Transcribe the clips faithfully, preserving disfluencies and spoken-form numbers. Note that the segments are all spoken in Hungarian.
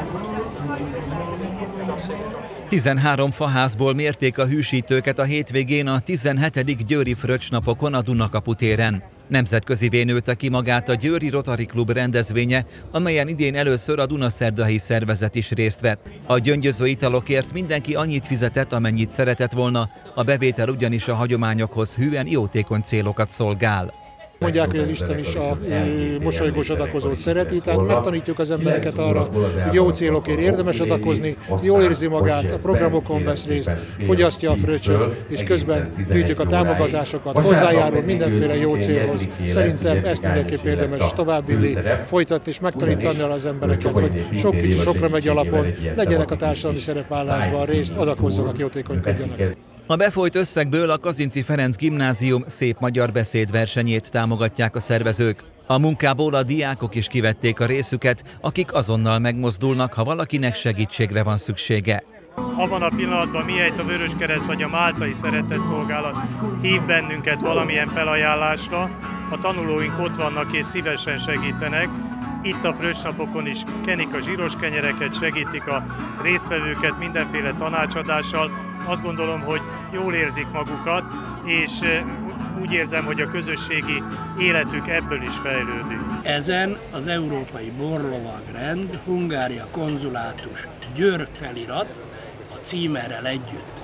tizenhárom faházból mérték a hűsítőket a hétvégén a tizenhetedik győri fröccsnapokon a Dunakapu téren. Nemzetközivé nőtte ki magát a Győri Rotary Klub rendezvénye, amelyen idén először a Dunaszerdahelyi szervezet is részt vett. A gyöngyöző italokért mindenki annyit fizetett, amennyit szeretett volna, a bevétel ugyanis a hagyományokhoz hűen jótékony célokat szolgál. Mondják, hogy az Isten is a mosolygós adakozót szereti, tehát megtanítjuk az embereket arra, hogy jó célokért érdemes adakozni, jól érzi magát, a programokon vesz részt, fogyasztja a fröccsöt, és közben gyűjtjük a támogatásokat, hozzájárul mindenféle jó célhoz. Szerintem ezt mindenképp érdemes továbbvinni, folytatni és megtanítani az embereket, hogy sok kicsi sokra megy alapon, legyenek a társadalmi szerepvállásban részt, adakozzanak, jótékonykodjanak. A befolyt összegből a Kazinczy Ferenc Gimnázium szép magyar beszédversenyét támogatják a szervezők. A munkából a diákok is kivették a részüket, akik azonnal megmozdulnak, ha valakinek segítségre van szüksége. Abban a pillanatban, mihelyt a Vöröskereszt vagy a Máltai Szeretetszolgálat hív bennünket valamilyen felajánlásra, a tanulóink ott vannak és szívesen segítenek. Itt a fröccsnapokon is kenik a zsíros kenyereket, segítik a résztvevőket mindenféle tanácsadással. Azt gondolom, hogy jól érzik magukat, és úgy érzem, hogy a közösségi életük ebből is fejlődik. Ezen az Európai Borlovagrend, Hungária Konzulátus Győr felirat a címerrel együtt.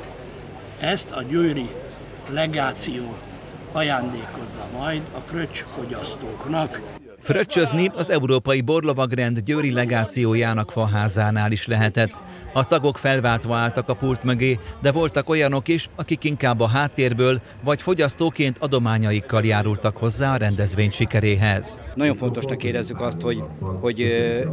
Ezt a győri legáció ajándékozza majd a fröccsfogyasztóknak. Fröccsözni az Európai Borlovagrend győri legációjának faházánál is lehetett. A tagok felváltva álltak a pult mögé, de voltak olyanok is, akik inkább a háttérből vagy fogyasztóként adományaikkal járultak hozzá a rendezvény sikeréhez. Nagyon fontosnak érezzük azt, hogy, hogy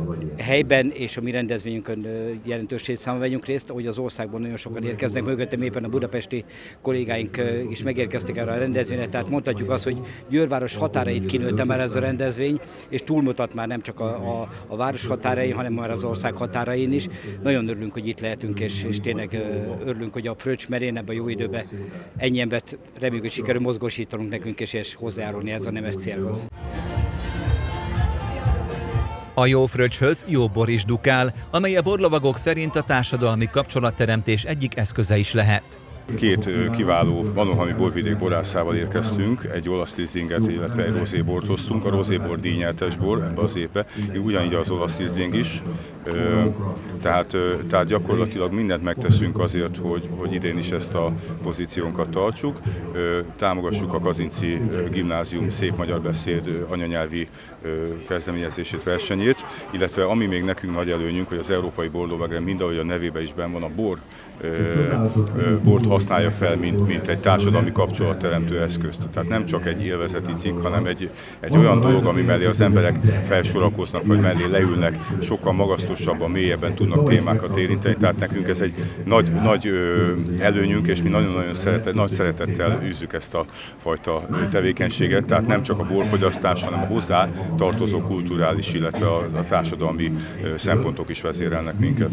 helyben és a mi rendezvényünkön jelentős létszámban vegyünk részt, ahogy az országban nagyon sokan érkeznek, mögöttem éppen a budapesti kollégáink is megérkeztek erre a rendezvényre, tehát mondhatjuk azt, hogy Győrváros határait kinőtte már ez a rendezvény, és túlmutat már nem csak a, a, a város határain, hanem már az ország határain is. Nagyon örülünk, hogy itt lehetünk, és, és tényleg örülünk, hogy a fröccs merén ebben a jó időben ennyi embert reméljük, hogy sikerül mozgósítanunk nekünk, és, és hozzájárulni ez a nemes célhoz. A jó fröccshöz jó bor is dukál, amely a borlovagok szerint a társadalmi kapcsolatteremtés egyik eszköze is lehet. Két kiváló Vanohami borvidék borászával érkeztünk, egy olasz rizzinget, illetve egy rozébort hoztunk. A rozébor díjnyertes bor ebbe az évbe, ugyanígy az olasz rizzing is. Tehát, tehát gyakorlatilag mindent megteszünk azért, hogy, hogy idén is ezt a pozíciónkat tartsuk. Támogassuk a Kazinczy Gimnázium szép magyar beszéd anyanyelvi kezdeményezését, versenyét, illetve ami még nekünk nagy előnyünk, hogy az Európai Borlovagrend mindahogy a nevében is benn van, a bor, bort használja fel, mint, mint egy társadalmi kapcsolatteremtő eszközt. Tehát nem csak egy élvezeti cikk, hanem egy, egy olyan dolog, ami mellé az emberek felsorakoznak, vagy mellé leülnek, sokkal magasztosabban, mélyebben tudnak témákat érinteni. Tehát nekünk ez egy nagy, nagy előnyünk, és mi nagyon-nagyon szeretet, nagy szeretettel űzzük ezt a fajta tevékenységet. Tehát nem csak a borfogyasztás, hanem a hozzá tartozó kulturális, illetve a, a társadalmi szempontok is vezérelnek minket.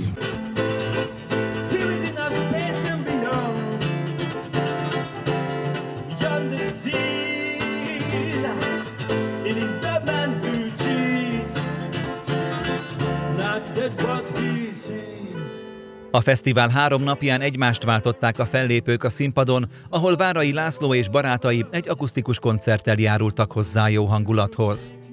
A fesztivál három napján egymást váltották a fellépők a színpadon, ahol Várai László és barátai egy akusztikus koncerttel járultak hozzá jó hangulathoz.